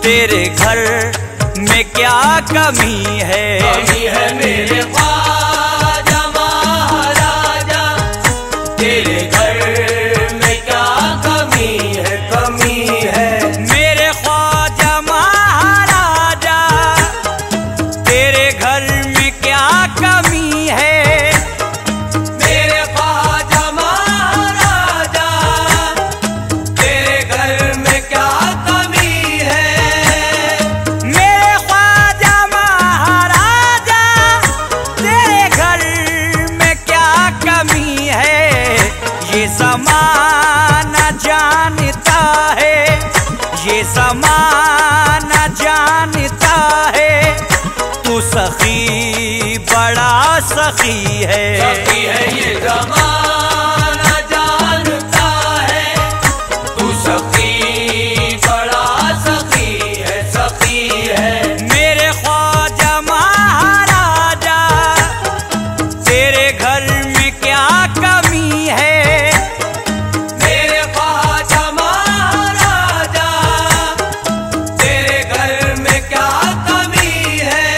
तेरे घर में क्या कमी है? कमी है मेरे ख्वाजा महाराजा, तेरे घर में क्या कमी है? कमी है मेरे ख्वाजा महाराजा, तेरे घर में क्या कमी है? मेरे ख्वाजा महाराजा, तेरे घर में क्या कमी है? मेरे ख्वाजा महाराजा, तेरे घर में क्या कमी है? ये ज़माना जानता है, ये ज़माना जानता है, तू सखी बड़ा सखी है। सखी है ये ज़माना जानता है, तू सखी बड़ा सखी है, सखी है। मेरे ख्वाजा महाराजा, तेरे घर में क्या कमी है? मेरे ख्वाजा महाराजा, तेरे घर में क्या कमी है?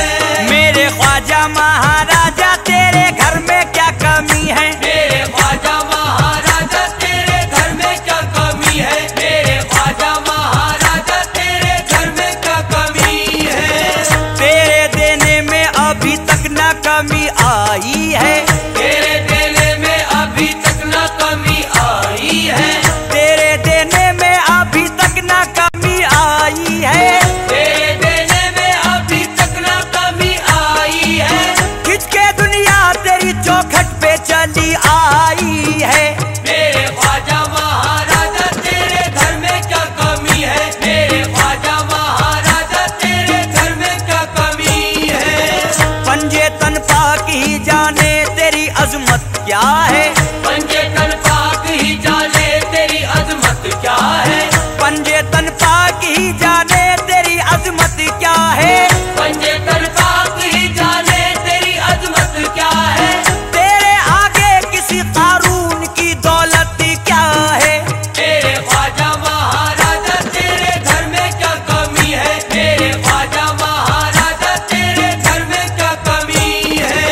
मेरे ख्वाजा महाराजा, तेरे घर में क्या कमी है? मेरे ख्वाजा महाराजा, तेरे घर में क्या कमी है? मेरे ख्वाजा महाराजा, तेरे घर में क्या कमी है? तेरे देने में अभी तक ना कमी आई है, तेरे देने में अभी तक न कमी आई है, तेरे देने में अभी तक ना कमी आई है। तेरे देने में अभी तक न कमी आई है। खिंच के दुनिया तेरी चौखट पे चली आई है। मेरे ख्वाजा महाराजा, तेरे घर में क्या कमी है? मेरे ख्वाजा महाराजा, तेरे घर में क्या कमी है? पंजे तन पाक ही जाने तेरी अजमत क्या है? पंजे तन पाक ही जाने तेरी अजमत क्या है? पंजे तन पाक ही जाने तेरी अजमत क्या है? पंजे तन पाक ही जाने तेरी अजमत क्या है? तेरे आगे किसी कारून की दौलत क्या है? मेरे ख्वाजा महाराजा, तेरे घर में क्या कमी है? मेरे ख्वाजा महाराजा, तेरे घर में क्या कमी है?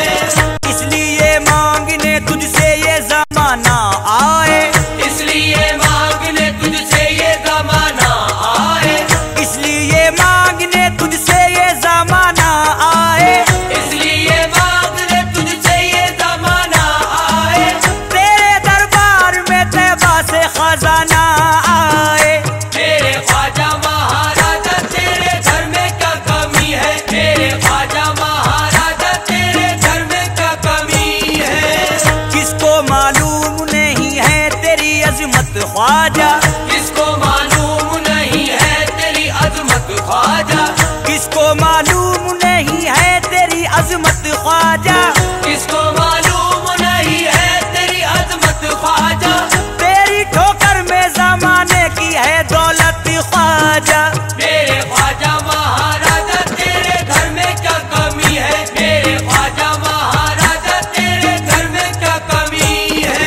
इसलिए मांगने तुझसे ये जमाना आए, इसलिए मांगने तुझसे ये ज़माना आए, इसलिए मांगने तुझसे ये जमाना आए। इसलिए मांगने तुझसे ये ज़माना आए। तेरे दरबार में तैबा से खजाना आए। मेरे ख्वाजा महाराजा, तेरे घर में क्या कमी है? मेरे ख्वाजा महाराजा, तेरे घर में क्या कमी है? किसको मालूम नहीं है तेरी अजमत ख्वाजा, किसको मालूम नहीं है तेरी अजमत ख्वाजा? किसको मालूम नहीं है तेरी अजमत ख्वाजा? किसको मालूम नहीं है तेरी अजमत ख्वाजा? तेरी ठोकर में जमाने की है दौलत ख्वाजा। मेरे ख्वाजा महाराजा, तेरे घर में क्या कमी है? मेरे ख्वाजा महाराजा, तेरे घर में क्या कमी है?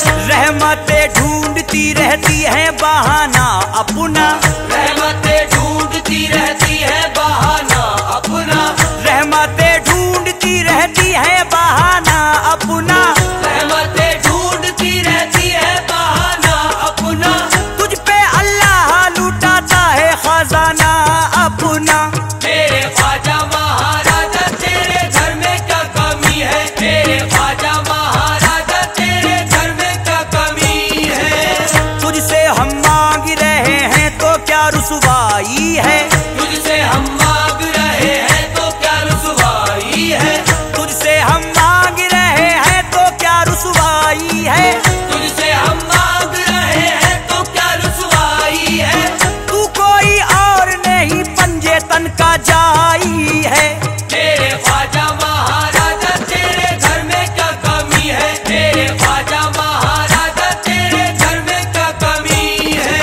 रहमतें ढूंढती रहती है बहाना अपना, रहमतें ढूंढती रहती है बहाना अपना, रहमतें ढूंढती रहती है बहाना अपना। रहमतें ढूंढती रहती है बहाना अपना। तुझ पे अल्लाह लुटाता है खजाना अपना। मेरे ख्वाजा महाराजा, तेरे घर में क्या कमी है? मेरे ख्वाजा महाराजा, तेरे घर में क्या कमी है? तुझसे हम मांग रहे हैं तो क्या रुसवाई है? तुझसे हम मांग रहे हैं तो क्या रुसवाई है? तुझसे हम मांग रहे हैं तो क्या रुसवाई है? तुझसे हम मांग रहे हैं तो क्या रुसवाई है? तू कोई और नहीं पंजे तन का जाई है। मेरे ख्वाजा महाराजा, तेरे घर में क्या कमी है? मेरे ख्वाजा महाराजा, तेरे घर में क्या कमी है?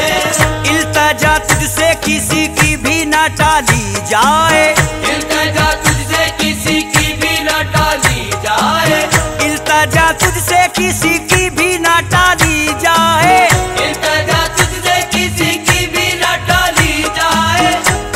इल्तजा तुझसे किसी की भी ना टाली जाए, इल्तिजा तुझसे किसी की भी न टाली जाए, इल्तजा तुझसे किसी की भी ना टाली जाए। इल्तिजा तुझसे किसी की भी न टाली जाए।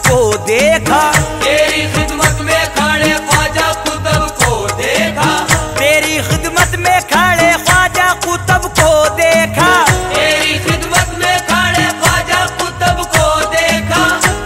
को देखा, तेरी खिदमत में खड़े ख्वाजा कुतुब को देखा, तेरी खिदमत में खड़े ख्वाजा कुतुब को देखा, तेरी खिदमत में खड़े ख्वाजा कुतुब को देखा।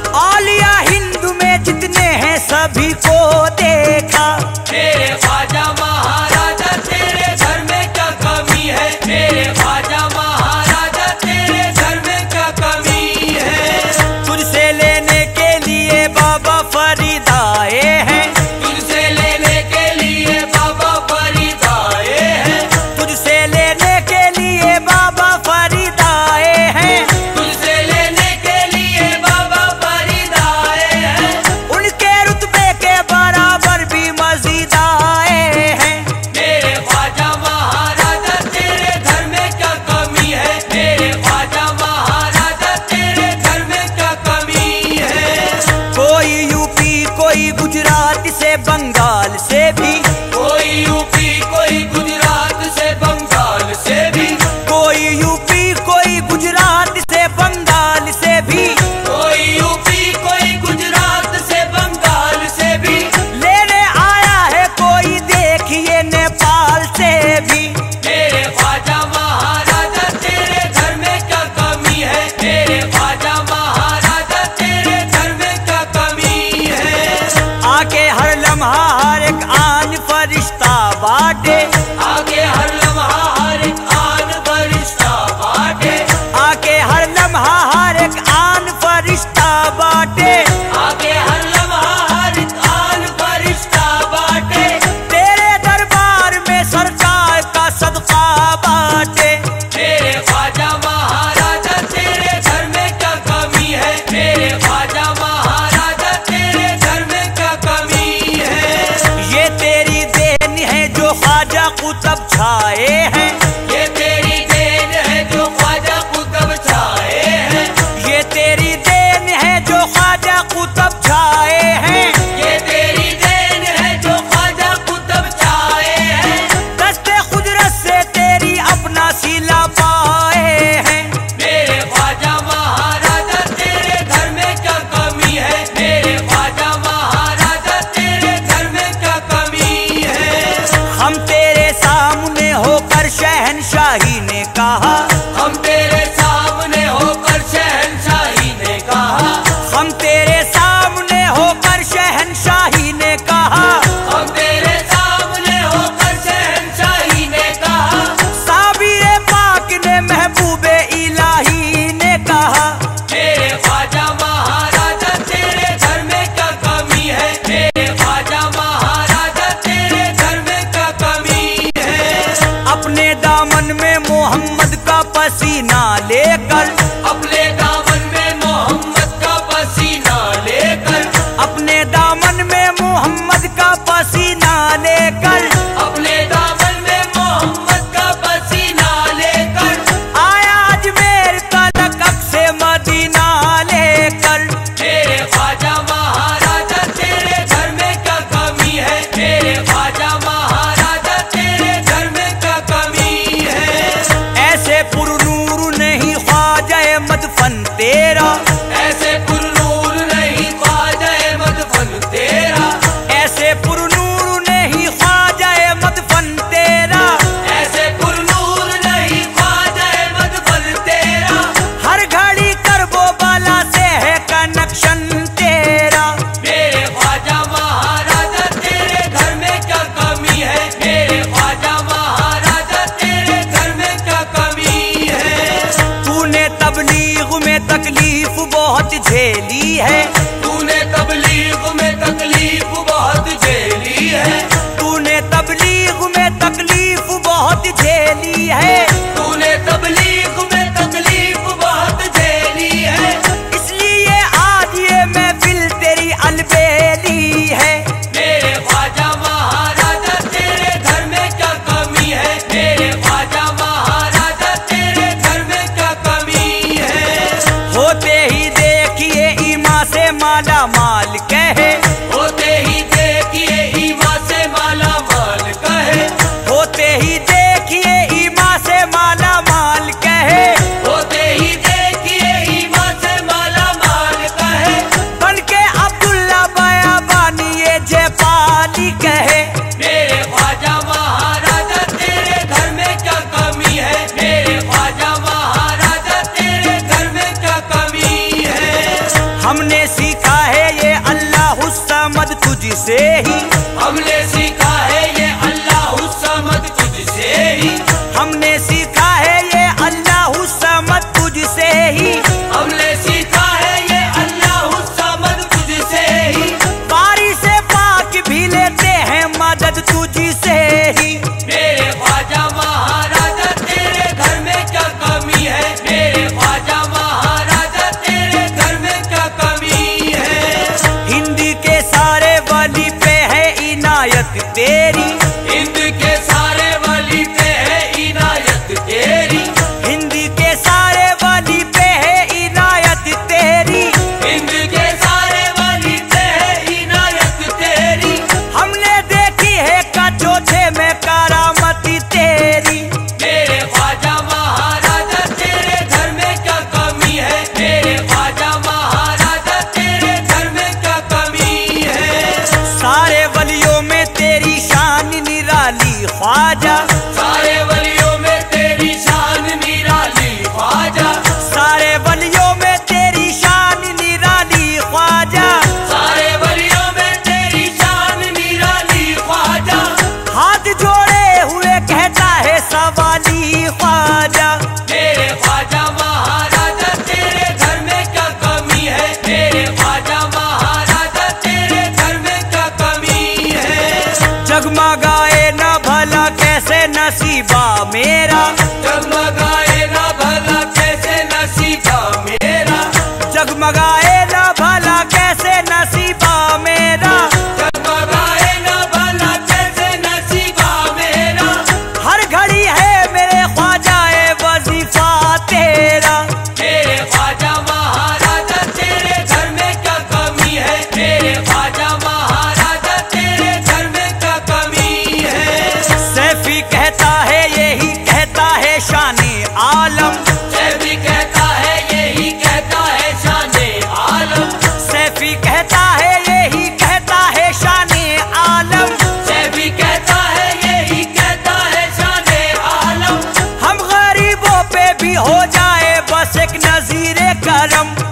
औलिया हिंद में जितने हैं सभी को देखा। मेरे ख्वाजा महाराजा तेरे घर में क्या कमी है, मेरे ख्वाजा महाराजा तेरे घर में क्या कमी है। तुझसे लेने के लिए बाबा फरीद आए हैं, तुझसे लेने के लिए बाबा फरीद आए हैं, तुझसे लेने के लिए बाबा फरीद आए हैं, तुझसे लेने के लिए बाबा फरीद आए हैं। उनके रुतबे के बराबर भी मजीद आए हैं। मेरे ख्वाजा महाराजा तेरे घर में क्या कमी है, मेरे ख्वाजा महाराजा तेरे घर में क्या कमी है। कोई यूपी कोई गुजरात से बंगाल से भी, कोई यूपी कोई गुजरात से बंगाल से भी, कोई यूपी कोई गुजरात से बंगाल से भी, कोई यूपी कोई गुजरात से बंगाल से भी। लेने आया है कोई देखिए नेपाल से भी। मेरे ख्वाजा महाराजा तेरे घर में क्या कमी है, मेरे ख्वाजा महाराजा तेरे घर में क्या कमी है। आके हर लम्हा हर एक आन फरिश्ता बाटे, आगे हर लम्हा हर एक आन फरिश्ता बाटे, आके हर लम्हा हर एक आन फरिश्ता बाटे। आगे हर लम्हा हर एक आन फरिश्ता बाटे। तेरे दरबार में सरकार का सदका बाटे। मेरे ख्वाजा महाराजा तेरे घर में क्या कमी है, मेरे ख्वाजा महाराजा तेरे घर में क्या कमी है। ये तेरी देन है जो ख्वाजा कुतुब छाए हैं, ये तेरी देन है जो ख्वाजा कुतुब छाए हैं, ये तेरी देन है जो ख्वाजा कुतुब छाए हैं। ये तेरी देन है जो ख्वाजा कुतुब छाए हैं। दस्ते कुदरत से तेरी अपना सिला पाए हैं। मेरे ख्वाजा महाराजा तेरे घर में क्या कमी है, मेरे ख्वाजा महाराजा तेरे घर में क्या कमी है। हम तेरे सामने होकर शहनशाही ने कहा, हम तेरे सामने होकर शहंशाही ने कहा, हम तेरे सामने होकर शहनशाही ने कहा। हम तेरे सामने होकर शहंशाही ने कहा। साबिर पाक ने महबूबे इलाही ने कहा। मेरे ख्वाजा महाराजा तेरे घर में क्या कमी है, मेरे ख्वाजा महाराजा तेरे घर में क्या कमी है। अपने दामन में मोहम्मद का पसीना लेकर, अपने दामन में मोहम्मद का पसीना लेकर, अपने दामन में मोहम्मद का पसीना लेकर, अपने दामन में मोहम्मद का पसीना लेकर आया अजमेर का लकब से मदीना लेकर। मेरे ख्वाजा महाराजा तेरे घर में क्या कमी है, मेरे ख्वाजा महाराजा तेरे घर में क्या कमी है। ऐसे पुरनूर नहीं ख्वाजा मदफन तेरा, ऐसे पुरनूर नहीं ख्वाजा मदफन तेरा, ऐसे पुरनूर नहीं ख्वाजा मदफन तेरा। ऐसे पुरनूर नहीं ख्वाजा मदफन तेरा। हर घड़ी करबो बाला से है कनेक्शन तेरा। मेरे ख्वाजा महाराजा तेरे घर में क्या कमी है, मेरे ख्वाजा महाराजा तेरे घर में क्या कमी है। तूने तबलीग में तकलीफ बहुत झेली है, तूने तबलीग में तकलीफ बहुत झेली है, तूने तबलीग में तकलीफ बहुत झेली है। तूने तबलीग में तकलीफ बहुत झेली है। इसलिए आज ये महफिल तेरी अलबेली है। मेरे ख्वाजा महाराजा तेरे घर में क्या कमी है, मेरे ख्वाजा महाराजा तेरे घर में क्या कमी है। होते ही देखिए ईमा से माला माल कहे, होते ही देखिए ईमा से माला माल कहे, होते ही देखिए ईमा से माला माल कहे। होते ही देखिए ईमा से माला माल कहे। बन के हमने सीखा है ये अल्लाहु समद तुझसे ही, हमने सीखा है ये अल्लाहु समद तुझसे ही। बारी से पाक भी लेते हैं मदद तुझसे ही। मेरे ख्वाजा महाराजा तेरे घर में क्या कमी है, मेरे ख्वाजा महाराजा तेरे घर में क्या कमी है। हिंद के सारे वली पे है इनायत तेरी, हिंद के सारे वली पे है इनायत तेरी, हिंद के सारे वली पे है इनायत तेरी, हिंद के सारे वली पे है इनायत तेरी। हमने देखी है कचौथे में करामती तेरी। मेरे ख्वाजा महाराजा तेरे घर में क्या कमी है, मेरे ख्वाजा महाराजा तेरे घर में क्या कमी है। सारे वलियों में तेरी शान निराली ख्वाजा, सारे वलियों में तेरी शान निराली ख्वाजा, सारे वलियों में तेरी शान निराली ख्वाजा। सारे वलियों में तेरी शान निराली ख्वाजा। हाथ जोड़े हुए कहता है सवाली ख्वाजा। मेरे ख्वाजा महाराजा तेरे घर में क्या कमी है, मेरे ख्वाजा महाराजा तेरे घर में क्या कमी है। जगमगाए न भला कैसे नसीबा मेरा, जगमगाए ना भला कैसे नसीबा मेरा, जगमगाए न भला कैसे नसीबा मेरा। जगमगाए ना भला कैसे नसीबा मेरा। हर घड़ी है मेरे ख्वाजाए वजीफा तेरा। मेरे ख्वाजा महाराजा तेरे घर में क्या कमी है, मेरे ख्वाजा महाराजा तेरे घर में क्या कमी है। सैफी कहता है यही कहता है शाने आलम, सैफी कहता है यही कहता है शाने आलम, सैफी कहता है यही कहता है शाने आलम। सैफी कहता है यही कहता है शाने आलम। हम गरीबों पे भी हो जाए बस एक नजीरे करम,